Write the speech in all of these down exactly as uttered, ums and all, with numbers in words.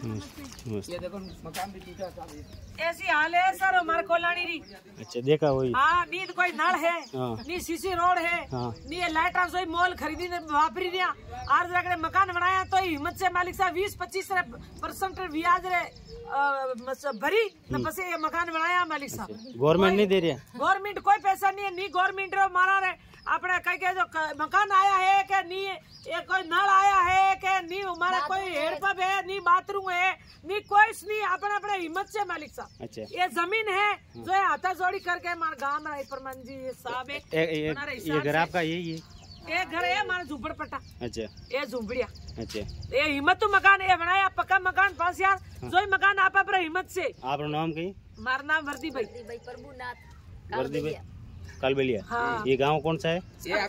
ये देखो मकान भी टूटा था। ऐसी हाल है सर हमारे कोलानी री। अच्छा देखा वही। हाँ नींद कोई नल है, नी सीसी रोड है, हाँ। नी ये लाइट सोई मॉल खरीदी ने वापरी दिया। आज जाकर मकान बनाया तो हिम्मत से मालिक साहब बीस पच्चीस परसेंट ब्याज रे भरी तो बस ये मकान बनाया मालिक साहब। गवर्नमेंट नहीं दे रही है? गवर्नमेंट कोई पैसा नहीं है, नी गवर्नमेंट रो मारा रे अपने कहीं के जो मकान आया है कि नी ये कोई नल आया है कि नी हमारा कोई हेडपंप है, नी बाथरूम है, नी कोई नहीं अपने अपने हिम्मत से मालिक साहब। अच्छा। ये जमीन है जो है हाथा जोड़ी करके हमारे गाँव में परमान जी साहब है। ये घर आपका यही है? ये घर है हमारा झुंपड़पट्टा। अच्छा। ये झुंपड़िया। अच्छा। ये हिम्मत तो मकान ये बनाया पक्का मकान पास यार जो ही मकान आप अपने हिम्मत से। आपका नाम कहीं? हमारा नाम वर्दी भाई। प्रभुनाथ वर्दी भाई कालबेलिया। हाँ। ये गांव कौन सा है?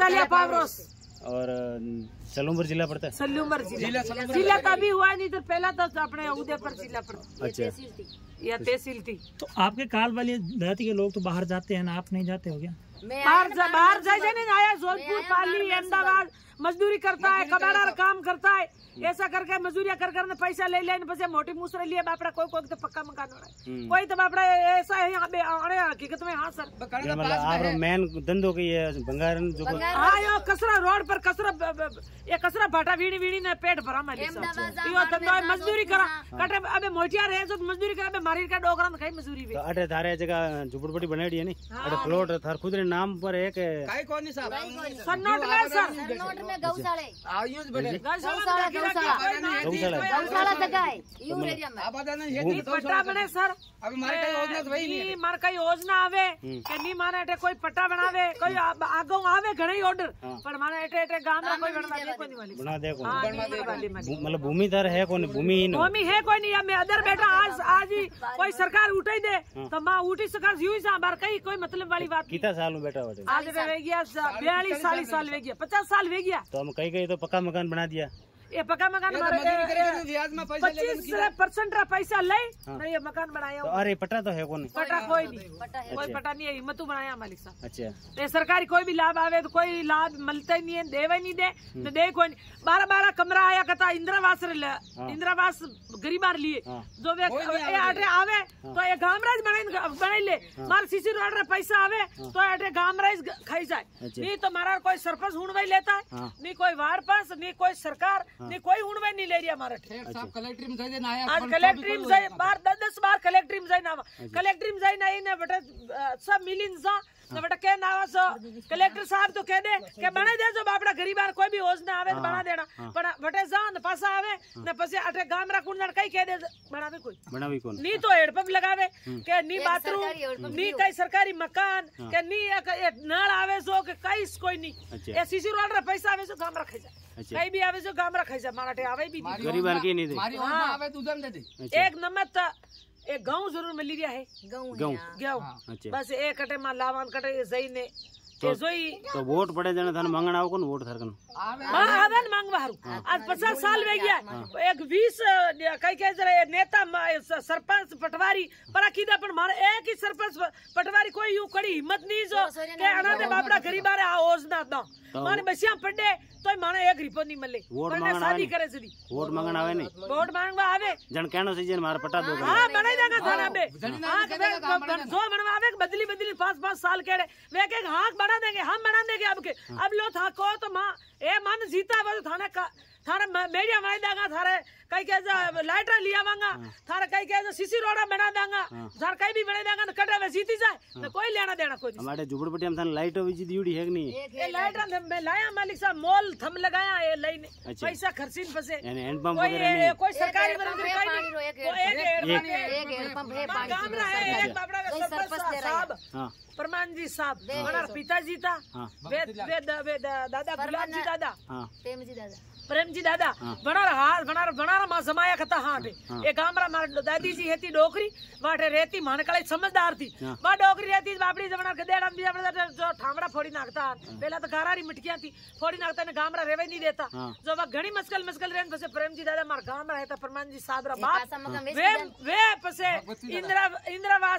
और सलूमपुर जिला पड़ता है? सलूमपुर जिला। जिला का भी हुआ नहीं तो पहला तो अपने उदयपुर जिला पड़ता। अच्छा। या तहसील थी। तो आपके काल वाली जाति के लोग तो बाहर जाते हैं ना, आप नहीं जाते हो क्या? बाहर जा, बाहर जाए नहीं आया जोधपुर पाली अहमदाबाद मजदूरी करता है, कबाड़ा काम करता है, ऐसा करके मजदूरिया कर कर पैसा ले लेने बस मोटी मूसरे लिए बापड़ा कोई कोई तो पक्का मकान हो रहा है, कोई तो बापड़ा ऐसा है यहाँ पे हकीकत में। हाँ सर मतलब आप मेन धंधो की ये भंगारन जो हाँ यो कसरा रोड पर कसरा ये कसरा भाटा वीणी वीणी ने पेट भरा मालिक यो धंधो मजदूरी करा कटे अबे मोटियार है जो मजदूरी करा अबे मारी का डोगरा खाई मजदूरी भी। तो अटे थारे जगह झुपड़पट्टी बनाई है नहीं? अटे प्लॉट थार खुद रे नाम पर है के काई कोनी साहब? सन्नोट में सर सन्नोट में गौशाले आयुष बड़े गौशाला गौशाला गौशाला जगह है यू एरिया में आबाद नहीं पट्टा बने सर। अबे मारे का योजना तो वही नहीं मार का योजना आवे के नी माने एटे कोई पट्टा बनावे कोई आगो आवे घणी ऑर्डर पर माने एटे एटे गांव में कोई बनवा दे कोनी वाली बना दे कोनी बनवा दे वाली मतलब भूमि तार है कोनी भूमि ही भूमि है कोई नहीं। मैं अदर बेटा आज आज ही कोई सरकार उठाई दे तो मां उठी सरकार यूं ही सा बार कई कोई मतलब वाली बात। कितना साल में बेटा बेटा? आज वे गया बयालीस चालीस साल वे गया पचास साल वे गया। तो हम कहीं कहीं तो पक्का मकान बना दिया। ये पक्का मकान पच्चीस परसेंट पैसा ले नहीं ये मकान बनाया। तो अरे पट्टा तो है कौन? पट्टा कोई नहीं, कोई पट्टा नहीं है, हिम्मत बनाया मालिक साहब। अच्छा। ये सरकारी कोई भी लाभ आवे तो कोई लाभ मिलता ही नहीं है, देवे नहीं दे तो दे कोई नहीं। बारह बारह कमरा आया कहता इंदिरावास इंदिरावास गरीबार लिए जो आटे आवे तो ये गामराज बनाई ले मार सीसी रोड रे पैसा आवे तो आटे गामराज खाई जाए नहीं तो मारा कोई सरपंच हुणवाई लेता है नहीं कोई वार्ड पास नहीं कोई सरकार नहीं कोई हुणवाई नहीं ले रहा हमारा। कलेक्ट्री में जाए ना आया आज कलेक्ट्री में जाए बार दस दस बार कलेक्ट्री में जाए ना कलेक्ट्री में जाए नहीं ना बेटा सब मिलिन सा ना बेटा क्या ना सो कलेक्टर साहब तो कह दे के बना दे जो बापड़ा गरीबार कोई भी योजना आवे तो बना देना पर बेटे जा न पासा आवे न पसे अटे गाम रा कुंडन कई कह दे बनावे कोई बनावी कौन नी तो हेडपंप लगावे के नी बाथरूम नी कई सरकारी मकान के नी नल आवे सो के कई कोई नहीं ए सीसी रोड रा पैसा आवे सो गाम रा खाई जा कई भी आवे सो गाम रा खाई जा माराटे आवे भी गरीबान की नहीं दे मारी योजना आवे तू दम दे दे एक नमत एक गाँव जरूर मिल रहा है गाँव गाँव बस एक कटे मां लावान कटे सही ने तो तो वोट पड़े जाने थाने मांगना हो कौन वोट थार कन हां आवन मांगवा हारू आज पचास साल वे गया एक बीस कई के जरे नेता सरपंच पटवारी पर कीदा पण मारे एक ही सरपंच पटवारी कोई यू कड़ी हिम्मत नहीं जो के अना दे बापड़ा गरीबारे आ योजना दा माने बसिया पड़े तो माने एक रिपो नहीं मिले वोट मांगना शादी करे सदी वोट मांगना आवे नहीं वोट मांगवा आवे जन कहनो सीजन मार पटा दो हां बनाई देगा थाना बे हां जो बनवा आवे बदली बदली पांच पांच साल केड़े वे के हां बना देंगे हम बना देंगे अब के अब लो था को तो मां ए मन जीता वो थाने का थारे मीडिया बनाई देगा थारे कई के लाइट लिया वांगा थारे कई के सीसी रोड बना देगा थार कई भी बना देगा कटे में जीती जाए तो कोई लेना देना कोई हमारे झुपड़पट्टी में थाने लाइट भी दीउड़ी है कि नहीं? ये लाइट में लाया मालिक साहब मॉल थम लगाया ये लाइन पैसा खर्चीन फसे यानी हैंड पंप कोई वगैरह कोई सरकारी बराबर कोई नहीं एक एक हैंड पंप है काम रहा है एक बाबड़ा का सरपंच साहब परमान जी साहब हमारा पिताजी था वे वे दादा गुलाब जी दादा प्रेम जी दादा प्रेम जी दादा बना रहा बना बना रहा जमाया खता हाँ ये गामरा मार दादी जी हेती डोकरी वाटे रहती मानकाले समझदार थी बा डोकरी रहती बापड़ी जमना गदेड़ा बिया जो ठामड़ा फोड़ी नाखता पहला तो गारारी मिटकियां थी फोड़ी नाखता ने गामरा रेवे नहीं देता जो वह घणी मस्कल मस्कल रहन पसे प्रेम जी दादा मार गामरा है तो परमान जी साहब रा बाप वे वे पसे इंदिरा इंदिरावास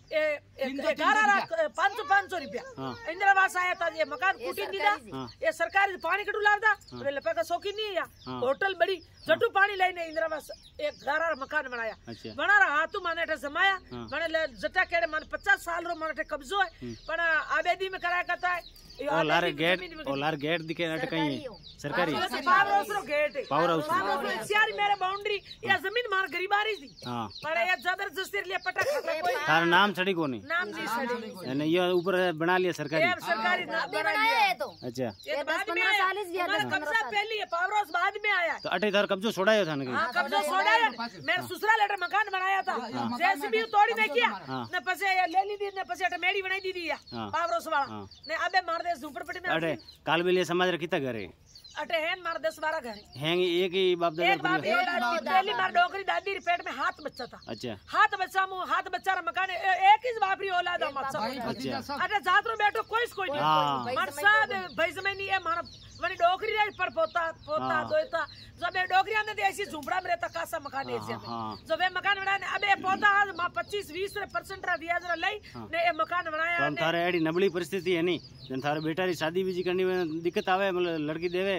ग्यारह लाख पाँच सौ पाँच सौ रुपया इंदिरा आवास आया था। ये मकान कुटी दी था, ये सरकारी पानी कटू लावता लपे का शौकीन नहीं है। होटल बड़ी जटू पानी लेने इंदिरा आवास एक ग्यारह मकान बनाया। बना रहा हाथू माने समाया मैंने जटा केड़े माने पचास साल रो माने कब्जो है पर आबादी में कराया करता है। ओलार गेट ओलार गेट दिखे नाटक कहीं सरकारी पावर हाउस रो गेट पावर हाउस सियारी मेरे बाउंड्री या जमीन मार गरीबारी थी पर ये जबरदस्ती लिए पटा खाता कोई तारा नाम छड़ी कोनी नाम नहीं छड़ी यानी ये ऊपर बना लिया सरकारी ये सरकारी नाम बनाया है। तो अच्छा ये बाद में आया कब्जा पहले ये पावर हाउस बाद में आया तो अठे इधर कब्जो छोड़ाया था ना हां कब्जा छोड़ाया। मैं ससुराल लेटर मकान बनाया था जेसीबी तोड़ी नहीं किया ने पसे ये ले ली दी ने पसे अटे मेड़ी बनाई दी दी पावर हाउस वाला ने अबे मार दे झुंपड़पट्टी में अटे कालबेलिया समाज रे कितना घर है अटे हैं मार दस बारह घर हैं एक ही बाप दादा एक बाप पहली बार डोकरी दादी रे पेट में हाथ बच्चा था। अच्छा हाथ बच्चा मु हाथ बच्चा रा मकान एक ही बापरी औलाद मत अच्छा अटे जात रो बैठो कोई कोई नहीं मर साहब भाई जमे नहीं है मार वनी डोकरी रे पर पोता पोता दोता जब ये डोकरी आने ऐसी झुंपड़ा में रहता कासा मकान ऐसे जब ये मकान बनाने अबे पोता मां पच्चीस बीस परसेंट रा दिया जरा लई ने ये मकान बनाया। हम थारे एडी नबળી परिस्थिति है नहीं जन थारे बेटा री शादी बीजी करनी में दिक्कत आवे मतलब लड़की देवे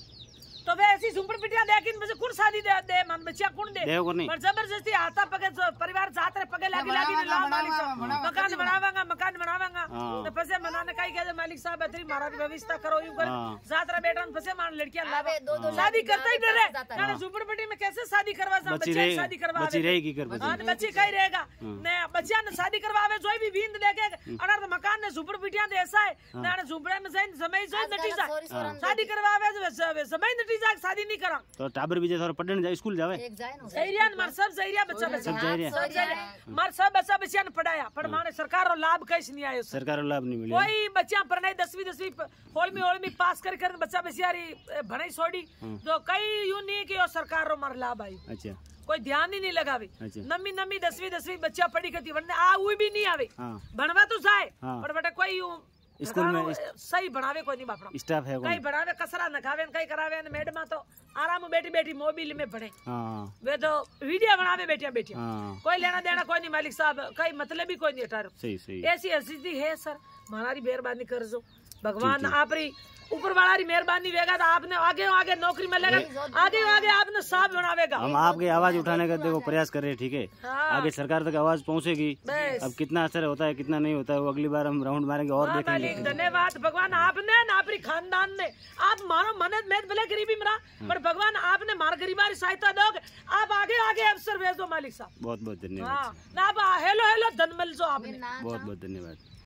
तो वे ऐसी झुंपड़ पिटिया लेकिन मुझे कौन शादी दे दे मन बच्चिया कौन दे पर जबरदस्ती आता पगे परिवार जात रे पगे लागी लागी ला मालिक साहब मकान बनावांगा मकान बनावांगा तो पसे मनाने काई कहे मालिक साहब अतरी महाराज व्यवस्था करो यूं कर जात रे बेटा पसे मान लड़कियां लावे शादी करता ही डरे ना झुंपड़ पिटी में कैसे शादी करवा सा बच्ची शादी करवा बच्ची रहेगी कर हां बच्ची कहीं रहेगा ने बच्चिया ने शादी करवावे जोई भी बींद देके अगर मकान ने झुंपड़ पिटिया दे ऐसा है ना झुंपड़े में जाइन समय जोई नटी जा शादी करवावे समय शादी नहीं करा तो टाबर भी थोड़ा पढ़ने जाए स्कूल जावे सहीरिया मार सब सहीरिया बच्चा बच्चा मार सब बच्चा बच्चिया ने पढ़ाया पर माने सरकार रो लाभ कैस नहीं आयो सरकार रो लाभ नहीं मिले कोई बच्चा पढ़नाई दसवीं दसवीं होलमी होलमी पास कर कर बच्चा बच्चियारी भणाई छोड़ी जो कई यूं नहीं कि सरकार रो मार लाभ आई। अच्छा कोई ध्यान ही नहीं लगावे नमी नमी दसवीं दसवीं बच्चा पढ़ी करती वरना आ हुई भी नहीं आवे बनवा तो जाए पर बेटा कोई स्कूल में सही बनावे कोई नहीं बापड़ा स्टाफ है कई बनावे कसरा न खावे कई करावे न मैडम तो आराम बैठी बैठी मोबाइल में पढ़े वे तो वीडियो बनावे बैठिया बैठिया कोई लेना देना कोई नहीं मालिक साहब कई मतलब भी कोई नहीं अठार सही सही ऐसी स्थिति है सर हमारी मेहरबानी कर जो भगवान आप री ऊपर वाला री मेहरबानी वेगा तो आपने आगे आगे नौकरी मिलेगा आगे आगे आपने साफ बनावेगा। हम आपकी आवाज उठाने का देखो प्रयास कर रहे हैं ठीक है हाँ। आगे सरकार तक आवाज पहुंचेगी अब कितना असर होता है कितना नहीं होता है वो अगली बार हम राउंड मारेंगे और देखेंगे। धन्यवाद भगवान आपने ना आपरी खानदान ने आप मारो मदद में भले गरीबी मरा पर भगवान आपने मार गरीबारी सहायता दोगे आप आगे आगे अवसर भेज दो मालिक साहब। बहुत बहुत धन्यवाद। हेलो हेलो धन मिल जो आपने बहुत बहुत धन्यवाद।